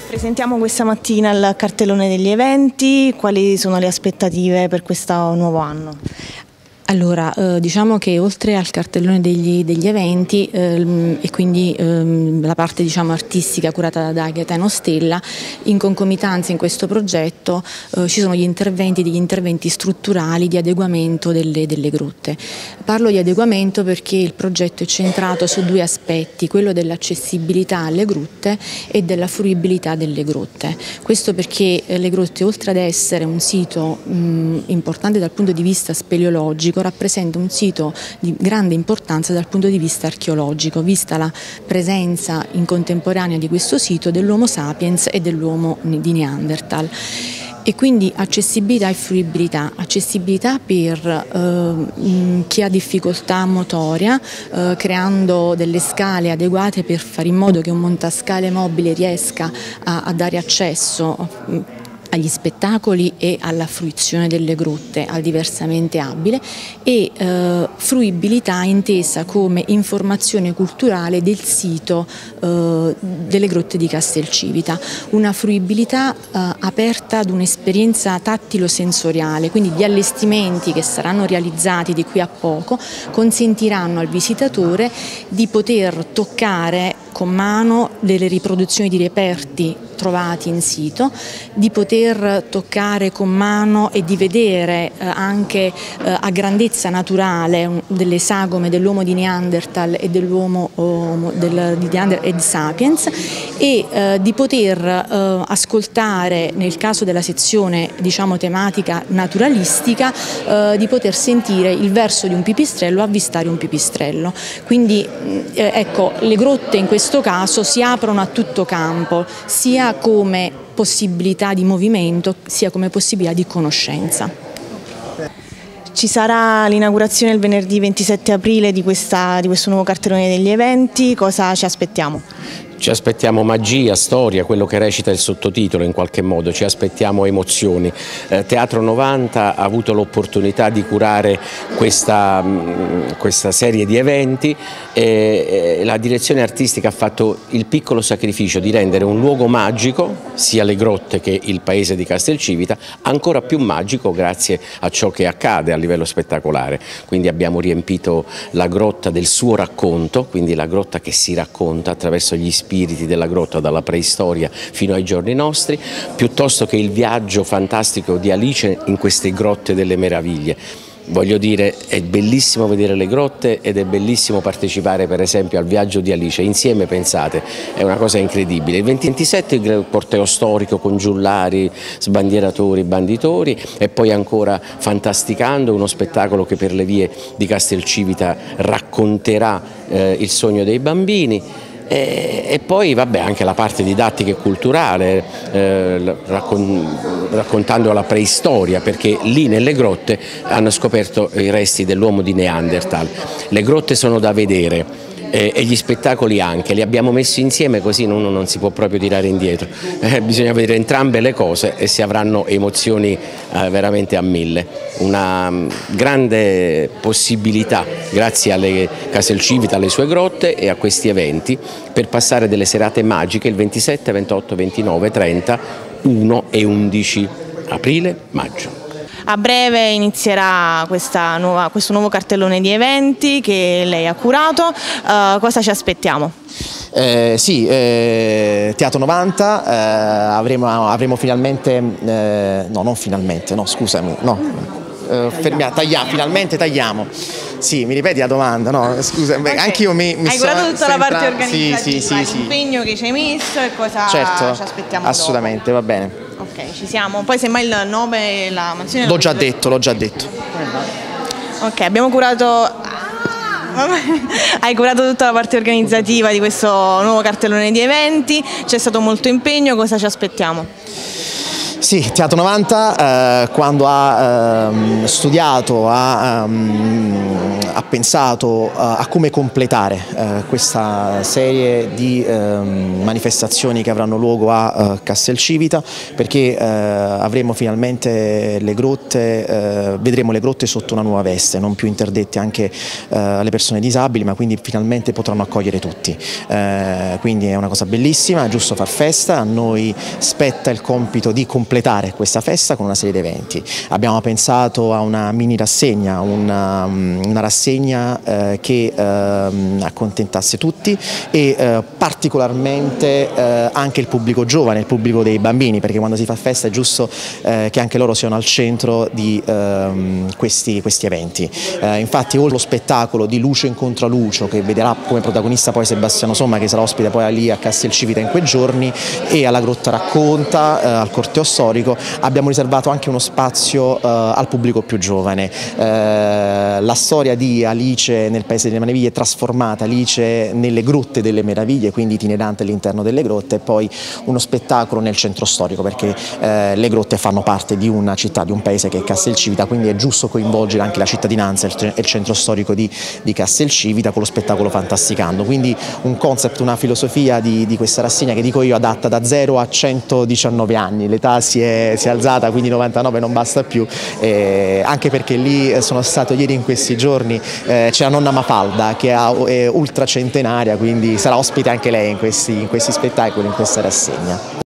Presentiamo questa mattina il cartellone degli eventi, quali sono le aspettative per questo nuovo anno? Allora, diciamo che oltre al cartellone degli eventi e quindi la parte artistica curata da Gaetano Stella, in concomitanza in questo progetto ci sono degli interventi strutturali di adeguamento delle grotte. Parlo di adeguamento perché il progetto è centrato su due aspetti, quello dell'accessibilità alle grotte e della fruibilità delle grotte. Questo perché le grotte, oltre ad essere un sito importante dal punto di vista speleologico, rappresenta un sito di grande importanza dal punto di vista archeologico, vista la presenza in contemporanea di questo sito dell'Homo sapiens e dell'uomo di Neanderthal. E quindi accessibilità e fruibilità. Accessibilità per chi ha difficoltà motoria, creando delle scale adeguate per fare in modo che un montascale mobile riesca a dare accesso agli spettacoli e alla fruizione delle grotte al diversamente abile, e fruibilità intesa come informazione culturale del sito delle grotte di Castelcivita, una fruibilità aperta ad un'esperienza tattilo-sensoriale, quindi gli allestimenti che saranno realizzati di qui a poco consentiranno al visitatore di poter toccare con mano delle riproduzioni di reperti trovati in sito, di poter toccare con mano e di vedere anche a grandezza naturale delle sagome dell'uomo di Neanderthal e dell'uomo di Neanderthal sapiens, e di poter ascoltare, nel caso della sezione tematica naturalistica, di poter sentire il verso di un pipistrello, avvistare un pipistrello. Quindi ecco, le grotte in questo caso si aprono a tutto campo, sia come possibilità di movimento, sia come possibilità di conoscenza. Ci sarà l'inaugurazione il venerdì 27 aprile di questo nuovo cartellone degli eventi, cosa ci aspettiamo? Ci aspettiamo magia, storia, quello che recita il sottotitolo in qualche modo, ci aspettiamo emozioni. Teatro 90 ha avuto l'opportunità di curare questa serie di eventi e la direzione artistica ha fatto il piccolo sacrificio di rendere un luogo magico, sia le grotte che il paese di Castelcivita, ancora più magico grazie a ciò che accade a livello spettacolare. Quindi abbiamo riempito la grotta del suo racconto, quindi la grotta che si racconta attraverso gli spiriti della grotta dalla preistoria fino ai giorni nostri, piuttosto che il viaggio fantastico di Alice in queste grotte delle meraviglie. Voglio dire, è bellissimo vedere le grotte ed è bellissimo partecipare per esempio al viaggio di Alice, insieme pensate, è una cosa incredibile. Il 27 il corteo storico con giullari, sbandieratori, banditori, e poi ancora Fantasticando, uno spettacolo che per le vie di Castelcivita racconterà il sogno dei bambini. E poi vabbè, anche la parte didattica e culturale, raccontando la preistoria, perché lì nelle grotte hanno scoperto i resti dell'uomo di Neanderthal. Le grotte sono da vedere e gli spettacoli anche, li abbiamo messi insieme così uno non si può proprio tirare indietro, bisogna vedere entrambe le cose e si avranno emozioni veramente a mille. Una grande possibilità grazie alle Castelcivita, alle sue grotte e a questi eventi, per passare delle serate magiche il 27, 28, 29, 30, 1 e 11 aprile, maggio. A breve inizierà questo nuovo cartellone di eventi che lei ha curato, cosa ci aspettiamo? Teatro 90, avremo finalmente, no non finalmente, no scusami, no, finalmente tagliamo. Sì, mi ripeti la domanda? No, scusa, okay. Anch'io mi hai curato tutta la parte organizzativa, sì. L'impegno che ci hai messo e cosa certo, ci aspettiamo assolutamente, dopo. Va bene. Ok, ci siamo. Poi semmai il nome e la mansione... L'ho già detto. Ok, abbiamo curato... Hai curato tutta la parte organizzativa di questo nuovo cartellone di eventi, c'è stato molto impegno, cosa ci aspettiamo? Sì, Teatro 90 quando ha studiato, ha pensato a come completare questa serie di manifestazioni che avranno luogo a Castelcivita, perché avremo finalmente le grotte, vedremo le grotte sotto una nuova veste, non più interdette anche alle persone disabili, ma quindi finalmente potranno accogliere tutti. Quindi è una cosa bellissima, è giusto far festa, a noi spetta il compito di completare questa festa con una serie di eventi. Abbiamo pensato a una mini rassegna, una rassegna che accontentasse tutti e particolarmente anche il pubblico giovane, il pubblico dei bambini, perché quando si fa festa è giusto che anche loro siano al centro di questi eventi. Infatti oltre allo spettacolo di Luce incontra Lucio, che vedrà come protagonista poi Sebastiano Somma, che sarà ospite poi lì a Castelcivita in quei giorni, e alla Grotta Racconta, al corteo storico, abbiamo riservato anche uno spazio al pubblico più giovane. La storia di Alice nel Paese delle Meraviglie è trasformata Alice nelle Grotte delle Meraviglie, quindi itinerante all'interno delle grotte, e poi uno spettacolo nel centro storico, perché le grotte fanno parte di una città, di un paese che è Castelcivita, quindi è giusto coinvolgere anche la cittadinanza e il centro storico di Castelcivita con lo spettacolo Fantasticando. Quindi un concept, una filosofia di questa rassegna che dico io adatta da 0 a 119 anni, l'età si è alzata, quindi 99 non basta più, anche perché lì sono stato ieri in questi giorni, c'è la nonna Mafalda che è ultracentenaria, quindi sarà ospite anche lei in questi spettacoli, in questa rassegna.